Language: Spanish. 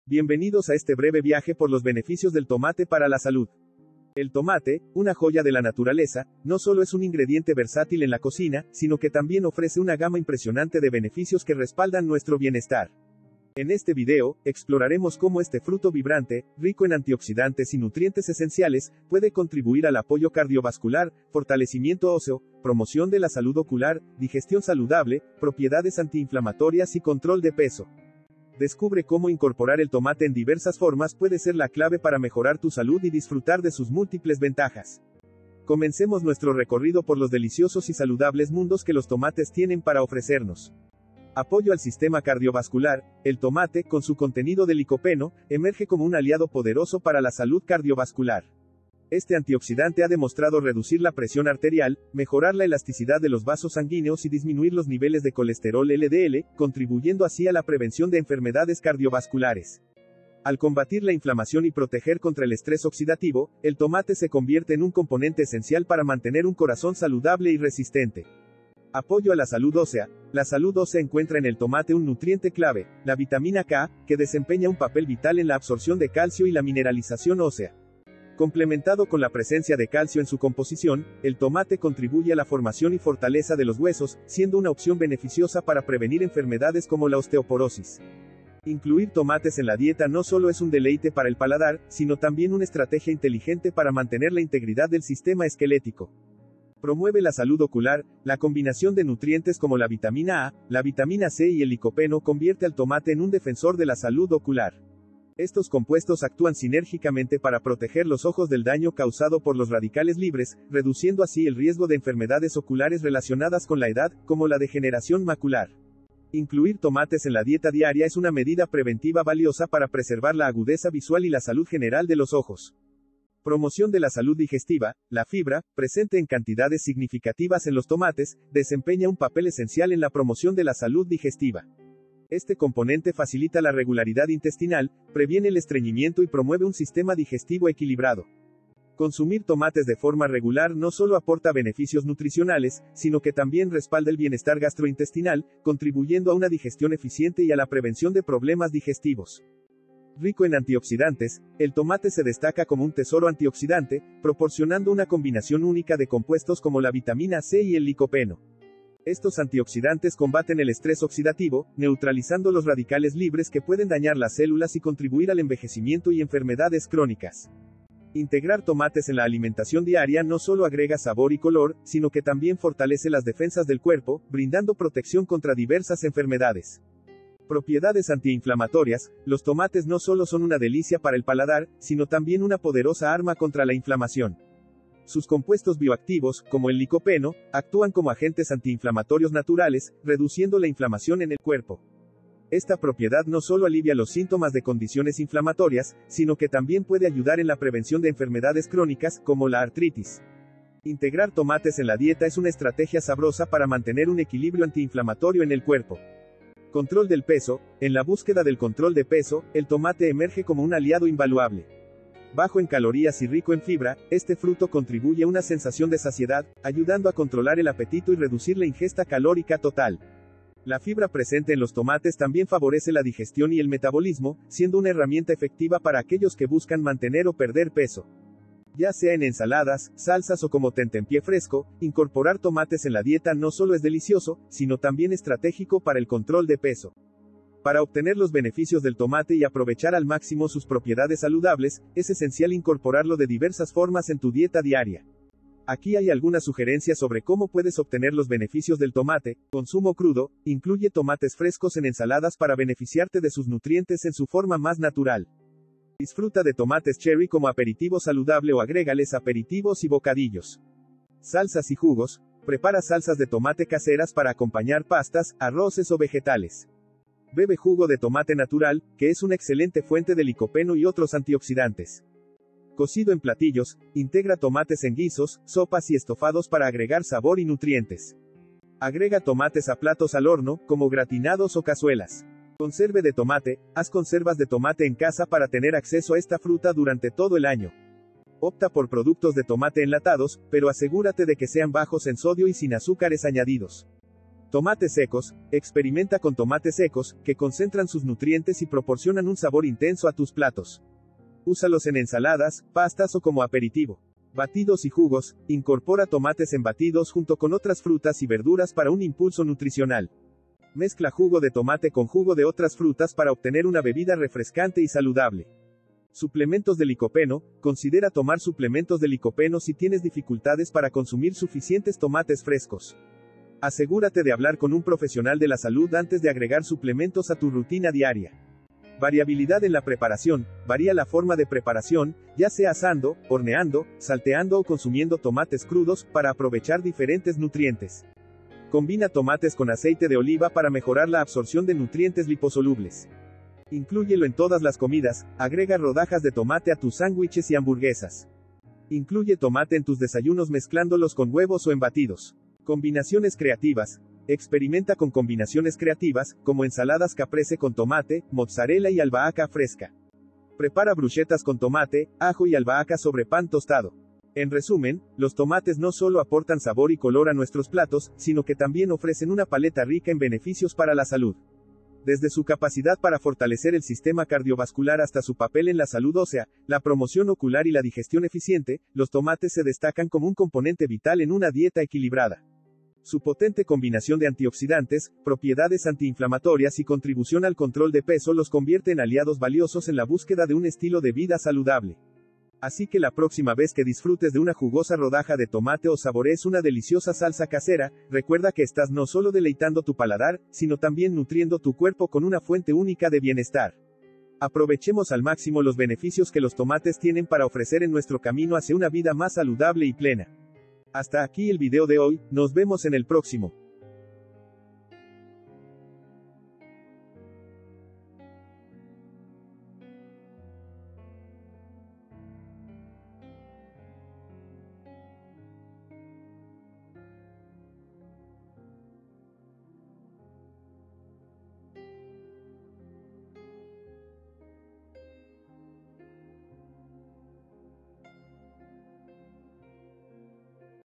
Bienvenidos a este breve viaje por los beneficios del tomate para la salud. El tomate, una joya de la naturaleza, no solo es un ingrediente versátil en la cocina, sino que también ofrece una gama impresionante de beneficios que respaldan nuestro bienestar. En este video, exploraremos cómo este fruto vibrante, rico en antioxidantes y nutrientes esenciales, puede contribuir al apoyo cardiovascular, fortalecimiento óseo, promoción de la salud ocular, digestión saludable, propiedades antiinflamatorias y control de peso. Descubre cómo incorporar el tomate en diversas formas puede ser la clave para mejorar tu salud y disfrutar de sus múltiples ventajas. Comencemos nuestro recorrido por los deliciosos y saludables mundos que los tomates tienen para ofrecernos. Apoyo al sistema cardiovascular. El tomate, con su contenido de licopeno, emerge como un aliado poderoso para la salud cardiovascular. Este antioxidante ha demostrado reducir la presión arterial, mejorar la elasticidad de los vasos sanguíneos y disminuir los niveles de colesterol LDL, contribuyendo así a la prevención de enfermedades cardiovasculares. Al combatir la inflamación y proteger contra el estrés oxidativo, el tomate se convierte en un componente esencial para mantener un corazón saludable y resistente. Apoyo a la salud ósea. La salud ósea encuentra en el tomate un nutriente clave, la vitamina K, que desempeña un papel vital en la absorción de calcio y la mineralización ósea. Complementado con la presencia de calcio en su composición, el tomate contribuye a la formación y fortaleza de los huesos, siendo una opción beneficiosa para prevenir enfermedades como la osteoporosis. Incluir tomates en la dieta no solo es un deleite para el paladar, sino también una estrategia inteligente para mantener la integridad del sistema esquelético. Promueve la salud ocular. La combinación de nutrientes como la vitamina A, la vitamina C y el licopeno convierte al tomate en un defensor de la salud ocular. Estos compuestos actúan sinérgicamente para proteger los ojos del daño causado por los radicales libres, reduciendo así el riesgo de enfermedades oculares relacionadas con la edad, como la degeneración macular. Incluir tomates en la dieta diaria es una medida preventiva valiosa para preservar la agudeza visual y la salud general de los ojos. Promoción de la salud digestiva. La fibra, presente en cantidades significativas en los tomates, desempeña un papel esencial en la promoción de la salud digestiva. Este componente facilita la regularidad intestinal, previene el estreñimiento y promueve un sistema digestivo equilibrado. Consumir tomates de forma regular no solo aporta beneficios nutricionales, sino que también respalda el bienestar gastrointestinal, contribuyendo a una digestión eficiente y a la prevención de problemas digestivos. Rico en antioxidantes, el tomate se destaca como un tesoro antioxidante, proporcionando una combinación única de compuestos como la vitamina C y el licopeno. Estos antioxidantes combaten el estrés oxidativo, neutralizando los radicales libres que pueden dañar las células y contribuir al envejecimiento y enfermedades crónicas. Integrar tomates en la alimentación diaria no solo agrega sabor y color, sino que también fortalece las defensas del cuerpo, brindando protección contra diversas enfermedades. Propiedades antiinflamatorias. Los tomates no solo son una delicia para el paladar, sino también una poderosa arma contra la inflamación. Sus compuestos bioactivos, como el licopeno, actúan como agentes antiinflamatorios naturales, reduciendo la inflamación en el cuerpo. Esta propiedad no solo alivia los síntomas de condiciones inflamatorias, sino que también puede ayudar en la prevención de enfermedades crónicas, como la artritis. Integrar tomates en la dieta es una estrategia sabrosa para mantener un equilibrio antiinflamatorio en el cuerpo. Control del peso. En la búsqueda del control de peso, el tomate emerge como un aliado invaluable. Bajo en calorías y rico en fibra, este fruto contribuye a una sensación de saciedad, ayudando a controlar el apetito y reducir la ingesta calórica total. La fibra presente en los tomates también favorece la digestión y el metabolismo, siendo una herramienta efectiva para aquellos que buscan mantener o perder peso. Ya sea en ensaladas, salsas o como tentempié fresco, incorporar tomates en la dieta no solo es delicioso, sino también estratégico para el control de peso. Para obtener los beneficios del tomate y aprovechar al máximo sus propiedades saludables, es esencial incorporarlo de diversas formas en tu dieta diaria. Aquí hay algunas sugerencias sobre cómo puedes obtener los beneficios del tomate. Consumo crudo. Incluye tomates frescos en ensaladas para beneficiarte de sus nutrientes en su forma más natural. Disfruta de tomates cherry como aperitivo saludable o agrégales aperitivos y bocadillos. Salsas y jugos. Prepara salsas de tomate caseras para acompañar pastas, arroces o vegetales. Bebe jugo de tomate natural, que es una excelente fuente de licopeno y otros antioxidantes. Cocido en platillos. Integra tomates en guisos, sopas y estofados para agregar sabor y nutrientes. Agrega tomates a platos al horno, como gratinados o cazuelas. Conserve de tomate. Haz conservas de tomate en casa para tener acceso a esta fruta durante todo el año. Opta por productos de tomate enlatados, pero asegúrate de que sean bajos en sodio y sin azúcares añadidos. Tomates secos. Experimenta con tomates secos, que concentran sus nutrientes y proporcionan un sabor intenso a tus platos. Úsalos en ensaladas, pastas o como aperitivo. Batidos y jugos. Incorpora tomates en batidos junto con otras frutas y verduras para un impulso nutricional. Mezcla jugo de tomate con jugo de otras frutas para obtener una bebida refrescante y saludable. Suplementos de licopeno. Considera tomar suplementos de licopeno si tienes dificultades para consumir suficientes tomates frescos. Asegúrate de hablar con un profesional de la salud antes de agregar suplementos a tu rutina diaria. Variabilidad en la preparación. Varía la forma de preparación, ya sea asando, horneando, salteando o consumiendo tomates crudos, para aprovechar diferentes nutrientes. Combina tomates con aceite de oliva para mejorar la absorción de nutrientes liposolubles. Inclúyelo en todas las comidas. Agrega rodajas de tomate a tus sándwiches y hamburguesas. Incluye tomate en tus desayunos mezclándolos con huevos o en batidos. Combinaciones creativas. Experimenta con combinaciones creativas, como ensaladas caprese con tomate, mozzarella y albahaca fresca. Prepara bruschetas con tomate, ajo y albahaca sobre pan tostado. En resumen, los tomates no solo aportan sabor y color a nuestros platos, sino que también ofrecen una paleta rica en beneficios para la salud. Desde su capacidad para fortalecer el sistema cardiovascular hasta su papel en la salud ósea, la promoción ocular y la digestión eficiente, los tomates se destacan como un componente vital en una dieta equilibrada. Su potente combinación de antioxidantes, propiedades antiinflamatorias y contribución al control de peso los convierte en aliados valiosos en la búsqueda de un estilo de vida saludable. Así que la próxima vez que disfrutes de una jugosa rodaja de tomate o saborees una deliciosa salsa casera, recuerda que estás no solo deleitando tu paladar, sino también nutriendo tu cuerpo con una fuente única de bienestar. Aprovechemos al máximo los beneficios que los tomates tienen para ofrecer en nuestro camino hacia una vida más saludable y plena. Hasta aquí el video de hoy, nos vemos en el próximo.